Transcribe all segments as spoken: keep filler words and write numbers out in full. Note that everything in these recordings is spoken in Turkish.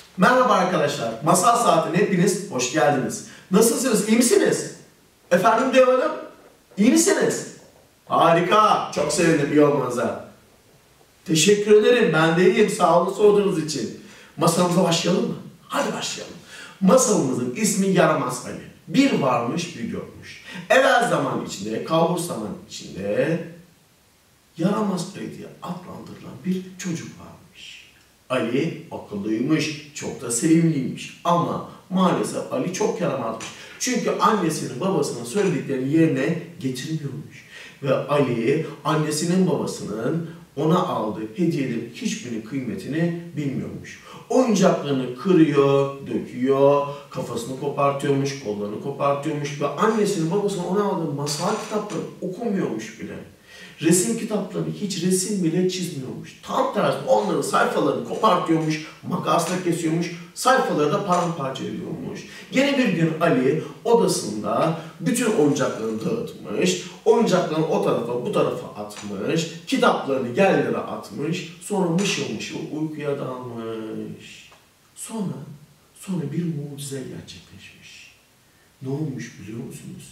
Merhaba arkadaşlar, Masal Saati'ne hepiniz hoş geldiniz. Nasılsınız, iyi misiniz? Efendim diyorum, iyi misiniz? Harika, çok sevindim iyi olmanıza. Teşekkür ederim, ben de iyiyim, sağ olun sorduğunuz için. Masalımıza başlayalım mı? Hadi başlayalım. Masalımızın ismi Yaramaz Ali. Bir varmış, bir yokmuş. Evvel zaman içinde, kalbur zaman içinde Yaramaz Ali diye adlandırılan bir çocuk varmış. Ali akıllıymış, çok da sevimliymiş ama maalesef Ali çok yaramazmış. Çünkü annesinin babasının söylediklerini yerine getirmiyormuş. Ve Ali annesinin babasının ona aldığı hediyelerin hiçbirinin kıymetini bilmiyormuş. Oyuncaklarını kırıyor, döküyor, kafasını kopartıyormuş, kollarını kopartıyormuş ve annesinin babasının ona aldığı masal kitapları okumuyormuş bile. Resim kitaplarını hiç resim bile çizmiyormuş. Tam tersi onların sayfalarını kopartıyormuş, makasla kesiyormuş, sayfaları da paramparça ediyormuş. Yine bir gün Ali odasında bütün oyuncaklarını dağıtmış, oyuncaklarını o tarafa bu tarafa atmış, kitaplarını yerlere atmış, sonra mışıl mışıl uykuya dalmış. Sonra, sonra bir mucize gerçekleşmiş. Ne olmuş biliyor musunuz?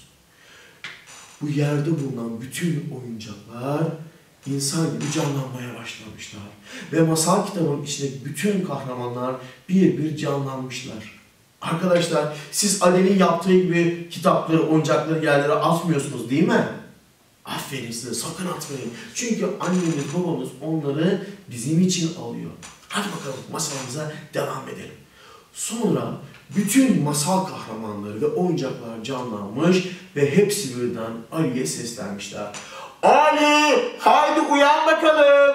Bu yerde bulunan bütün oyuncaklar insan gibi canlanmaya başlamışlar. Ve masal kitabının içindeki bütün kahramanlar bir bir canlanmışlar. Arkadaşlar siz Ali'nin yaptığı gibi kitapları, oyuncakları yerlere atmıyorsunuz değil mi? Aferin size, sakın atmayın. Çünkü annemiz, babamız onları bizim için alıyor. Hadi bakalım masalımıza devam edelim. Sonra bütün masal kahramanları ve oyuncaklar canlanmış ve hepsi birden Ali'ye seslenmişler. Ali, haydi uyan bakalım.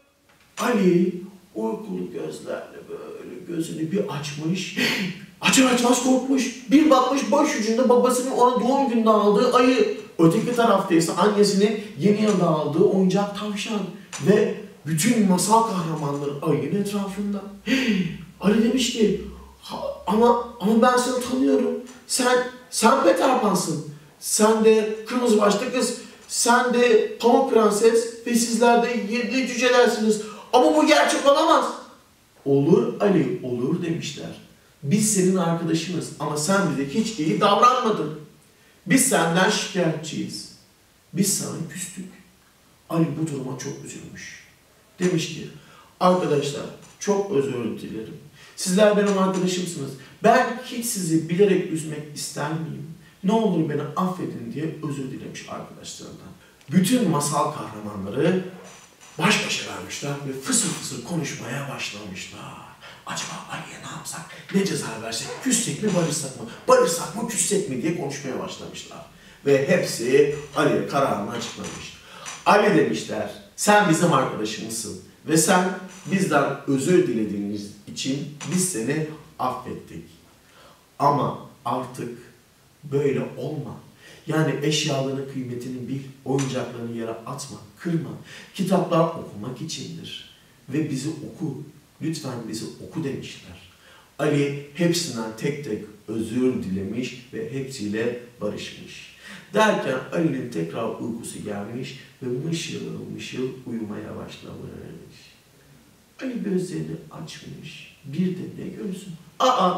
Ali uykulu gözlerle böyle gözünü bir açmış. Açar açmaz korkmuş. Bir bakmış başucunda babasının ona doğum gününde aldığı ayı. Öteki tarafta ise annesinin yeni yılda aldığı oyuncak tavşan. Ve bütün masal kahramanları ayının etrafında. Ali demiş ki, ama ama ben seni tanıyorum. Sen sen Peter Pan'sın. Sen de kırmızı başlı kız. Sen de Pamuk Prenses ve sizler de yedi cücelersiniz. Ama bu gerçek olamaz. Olur Ali, olur demişler. Biz senin arkadaşınız ama sen bize hiç iyi davranmadın. Biz senden şikayetçiyiz. Biz sana küstük. Ali bu duruma çok üzülmüş. Demiş ki, arkadaşlar çok özür dilerim. Sizler benim arkadaşımsınız. Ben hiç sizi bilerek üzmek ister miyim? Ne olur beni affedin diye özür dilemiş arkadaşlarından. Bütün masal kahramanları baş başa vermişler ve fısır fısır konuşmaya başlamışlar. Acaba Ali'ye ne yapsak, ne ceza versek, küssek mi barışsak mı, barışsak mı küssek mi diye konuşmaya başlamışlar. Ve hepsi Ali'ye kararını açıklamış. Ali demişler, sen bizim arkadaşımızsın ve sen bizden özür dilediğiniz için biz seni affettik. Ama artık böyle olma. Yani eşyaların kıymetini bil, oyuncaklarını yere atma, kırma. Kitaplar okumak içindir. Ve bizi oku, lütfen bizi oku demişler. Ali hepsinden tek tek özür dilemiş ve hepsiyle barışmış. Derken Ali'nin tekrar uykusu gelmiş ve mışıl mışıl uyumaya başlamış. Ali gözlerini açmış. Bir de ne görsün? Aa!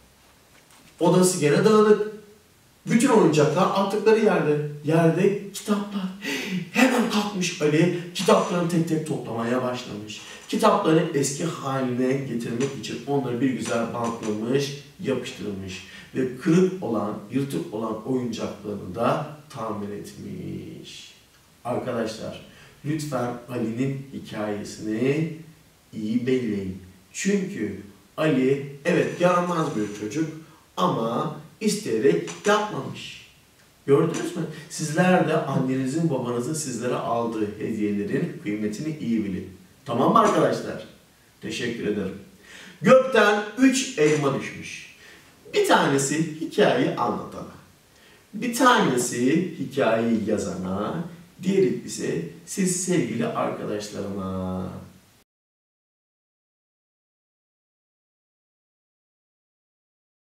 Odası gene dağınık. Bütün oyuncaklar attıkları yerde. Yerde kitaplar. Hemen kalkmış Ali, kitaplarını tek tek toplamaya başlamış. Kitapları eski haline getirmek için onları bir güzel bantlamış, yapıştırmış. Ve kırık olan, yırtık olan oyuncaklarını da tamir etmiş. Arkadaşlar, lütfen Ali'nin hikayesini iyi belleyin. Çünkü Ali, evet yaramaz bir çocuk ama isteyerek yapmamış. Gördünüz mü? Sizler de annenizin, babanızın sizlere aldığı hediyelerin kıymetini iyi bilin. Tamam mı arkadaşlar? Teşekkür ederim. Gökten üç elma düşmüş. Bir tanesi hikayeyi anlatana, bir tanesi hikayeyi yazana, diğeri ise siz sevgili arkadaşlarıma.